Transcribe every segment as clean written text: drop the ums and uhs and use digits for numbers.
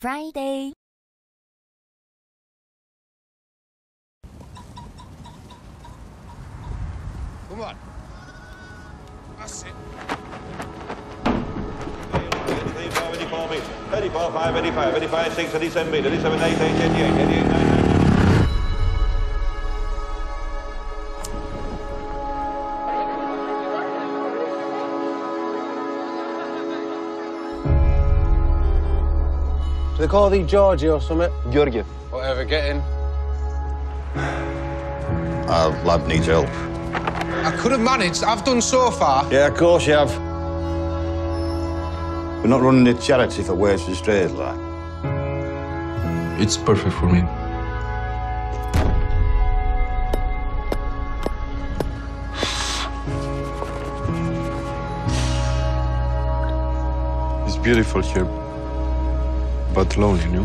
Friday. Come on. That's it. 34, 5, 85, 85, 6, 87, 87, 88, 88, 88, 89. Do they call thee Georgie or something? Georgie. Whatever, get in. Our lab needs help. I could have managed. I've done so far. Yeah, of course you have. We're not running a charity for waste and strays, like. It's perfect for me. It's beautiful here, but lonely, you know?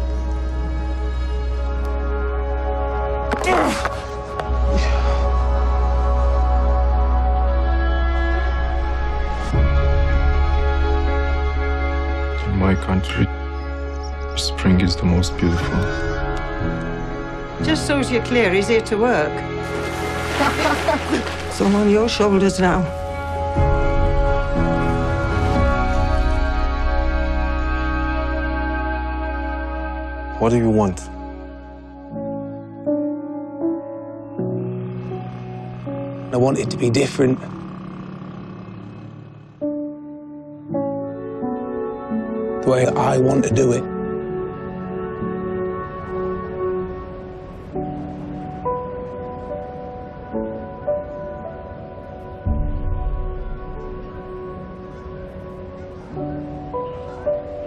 In my country, spring is the most beautiful. Just so as you're clear, he's here to work. It's all on your shoulders now. What do you want? I want it to be different. The way I want to do it.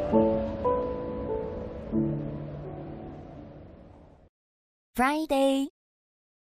Friday.